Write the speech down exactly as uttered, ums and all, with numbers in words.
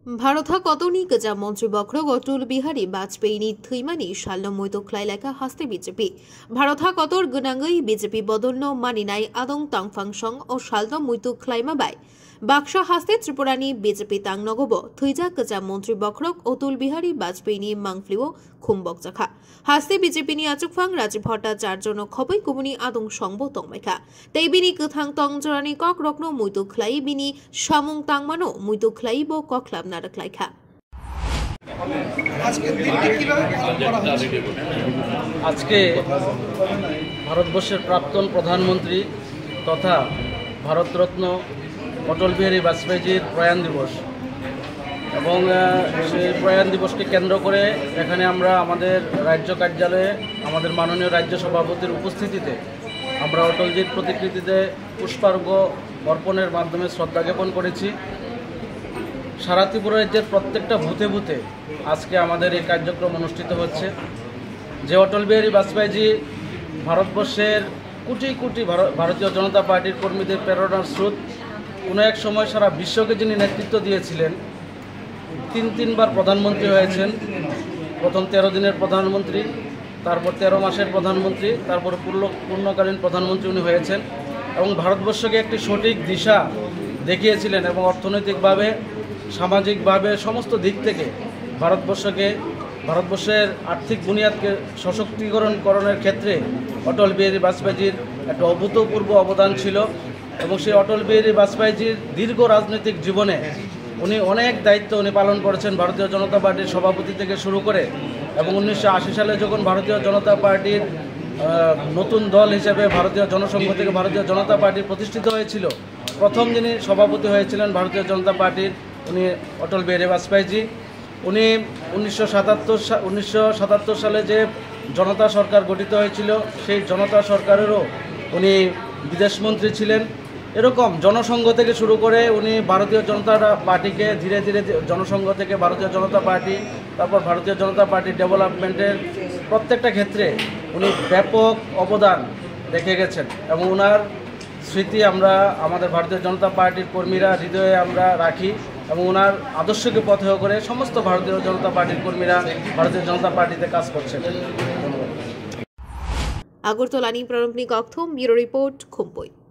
भारतहा कतनी kwcham Mantri bokhorok Atal Bihari Vajpayee thwima salno moito khlailaka haste BJP भारतहा कतर gonangai BJP bodolno maninai adong tangfangsong o salno moito khlaima bai baksa haste tripurani BJP tangnogobo thwija kwcham Mantri bokhorok Atal Bihari Vajpayee mangfliwo Khumpui haste BJP ni achukphang Rajiv Bhattacharya no khoboi kubuni adong songbo tongmaikha teibini kwthang tongjorani kok rokno moito khlai bini samung tangmano moito khlaibo kokhlab নারকলাইখা আজকে ভারতবর্ষের প্রাক্তন প্রধানমন্ত্রী তথা ভারতরত্ন অটল বিহারী বাজপেয়ীর প্রয়াণ দিবস এবং সেই প্রয়াণ দিবসকে কেন্দ্র করে এখানে আমরা আমাদের রাজ্য কার্যালয়ে আমাদের মাননীয় রাজ্য সভাপতির উপস্থিতিতে আমরা অটলজির প্রতিকৃতিতে পুষ্পার্ঘ্য অর্পণের মাধ্যমে শ্রদ্ধা জ্ঞাপন করেছি। সারা ত্রিপুরা রাজ্যের প্রত্যেকটা বুথে বুথে আজকে আমাদের এই কার্যক্রম অনুষ্ঠিত হচ্ছে। যে অটল বিহারী বাজপেয়ী ভারতবর্ষের কোটি কোটি ভারতীয় জনতা পার্টির কর্মীদের প্রেরণার স্রোত, কোনো এক সময় সারা বিশ্বকে যিনি নেতৃত্ব দিয়েছিলেন, তিন তিনবার প্রধানমন্ত্রী হয়েছেন। প্রথম তেরো দিনের প্রধানমন্ত্রী, তারপর তেরো মাসের প্রধানমন্ত্রী, তারপর পূর্ণ পূর্ণকালীন প্রধানমন্ত্রী উনি হয়েছেন এবং ভারতবর্ষকে একটি সঠিক দিশা দেখিয়েছিলেন এবং অর্থনৈতিকভাবে সামাজিকভাবে সমস্ত দিক থেকে ভারতবর্ষকে ভারতবর্ষের আর্থিক বুনিয়াদকে সশক্তিকরণকরণের ক্ষেত্রে অটল বিহারী বাজপেয়ীর একটা অভূতপূর্ব অবদান ছিল এবং সেই অটল বিহারী বাজপেয়ীর দীর্ঘ রাজনৈতিক জীবনে উনি অনেক দায়িত্ব উনি পালন করেছেন। ভারতীয় জনতা পার্টির সভাপতি থেকে শুরু করে এবং উনিশশো আশি সালে যখন ভারতীয় জনতা পার্টির নতুন দল হিসেবে ভারতীয় জনসংঘ থেকে ভারতীয় জনতা পার্টি প্রতিষ্ঠিত হয়েছিল, প্রথম যিনি সভাপতি হয়েছিলেন ভারতীয় জনতা পার্টির উনি অটল বিহারী বাজপেয়ী। উনি উনিশশো সাতাত্তর উনিশশো সাতাত্তর সালে যে জনতা সরকার গঠিত হয়েছিল সেই জনতা সরকারেরও উনি বিদেশমন্ত্রী ছিলেন। এরকম জনসংঘ থেকে শুরু করে উনি ভারতীয় জনতা পার্টিকে ধীরে ধীরে জনসংঘ থেকে ভারতীয় জনতা পার্টি, তারপর ভারতীয় জনতা পার্টির ডেভেলপমেন্টের প্রত্যেকটা ক্ষেত্রে উনি ব্যাপক অবদান রেখে গেছেন এবং ওনার স্মৃতি আমরা আমাদের ভারতীয় জনতা পার্টির কর্মীরা হৃদয়ে আমরা রাখি এবং ওনার আদর্শকে পথেয় করে সমস্ত ভারতীয় জনতা পার্টির কর্মীরা ভারতীয় জনতা পার্টিতে কাজ করছেন। আগরতলা প্রারম্ভিক Kwcham ব্যুরো রিপোর্ট Khumpui।